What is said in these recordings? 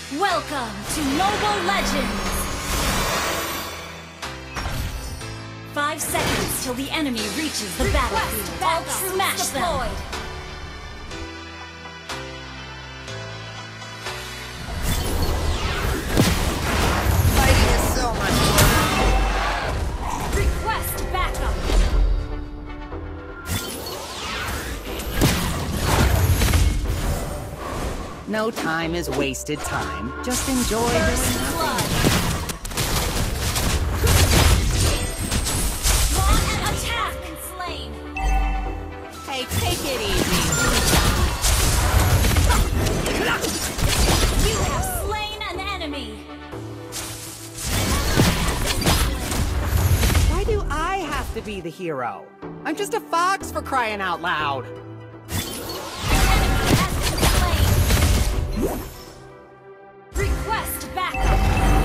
Welcome to Mobile Legends! 5 seconds till the enemy reaches the battlefield. All smash them! Fighting is so much fun. Request backup! No time is wasted time. Just enjoy this. Hey, take it easy. You have slain an enemy! Why do I have to be the hero? I'm just a fox, for crying out loud. Request backup!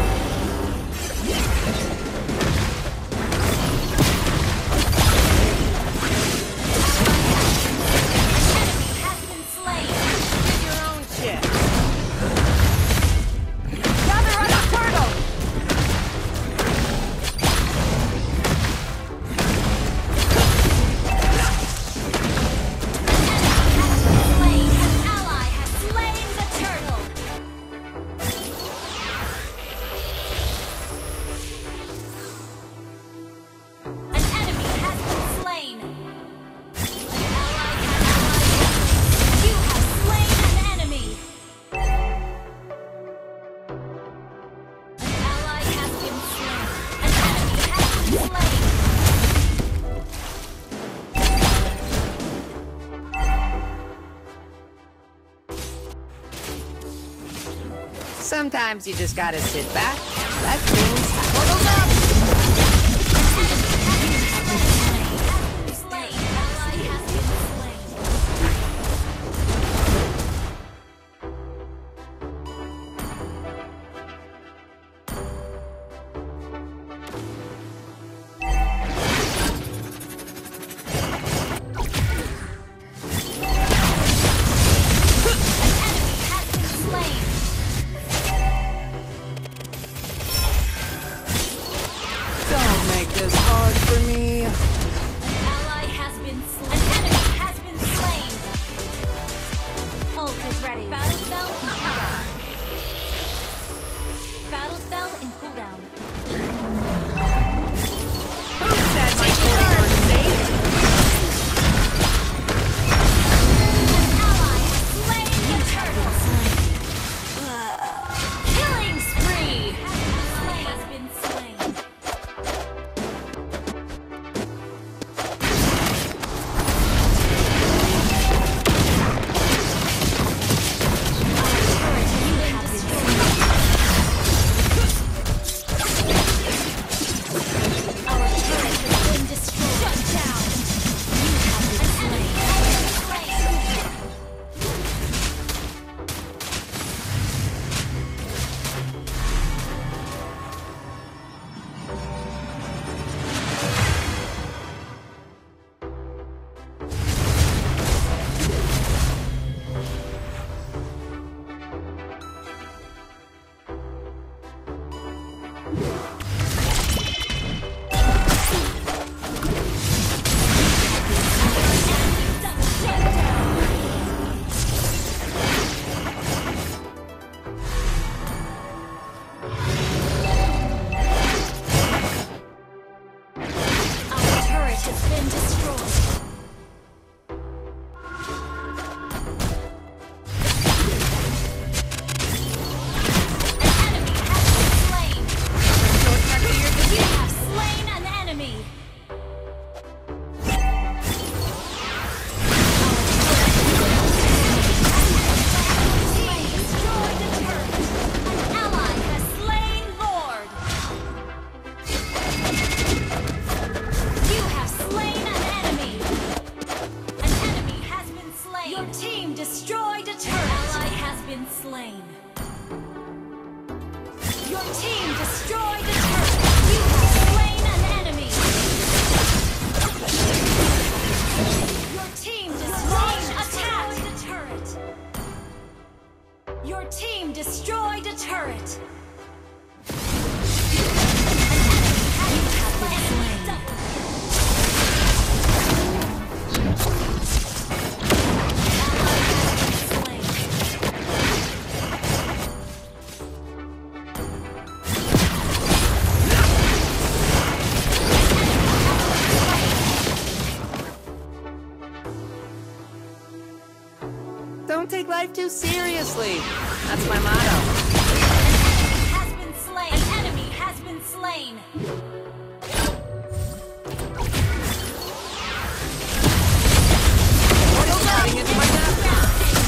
Enemy has been slain! Your own shit. Gather on the turtle! Slain! An ally has slain the turtle! An enemy has been slain! You have slain an enemy! An ally has been slain! An enemy has been Sometimes you just gotta sit back, let things happen. slain! Ally has been slain! Don't make this hard for me. Ally has been slain. An enemy has been slain. Ult is ready. Battle spell in cooldown. Battle spell in cooldown. Who said my children were safe? An ally has slain the turtle. Killing spree. Slay has been slain. Our turret has been destroyed. Shut down. You have been slain. Our turret has been destroyed. An enemy has been slain. You have slain an enemy. Team destroyed the turret. An ally has slain Lord. You have slain an enemy! An enemy has been slain! Your team destroyed a turret! Ally has been slain! Your team destroyed a turret! You have slain an enemy! Your team destroyed a turret! Your team destroyed a life too seriously. That's my motto. Has been slain. An enemy has been slain. Portal's running into my nap.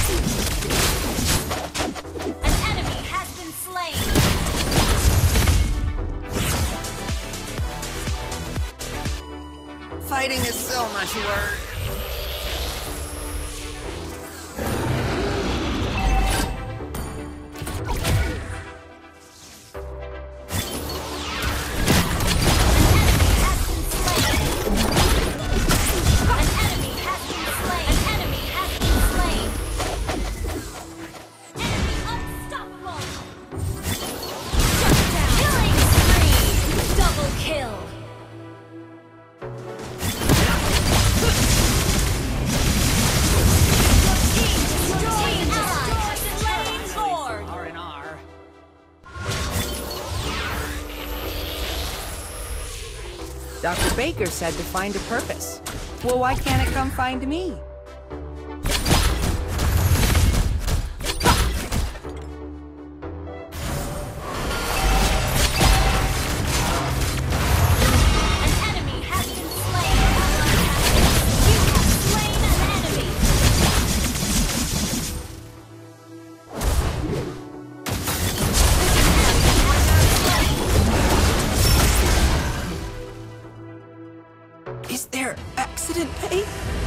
An enemy has been slain. Fighting is so much work. Dr. Baker said to find a purpose. Well, why can't it come find me? Is there accident pay?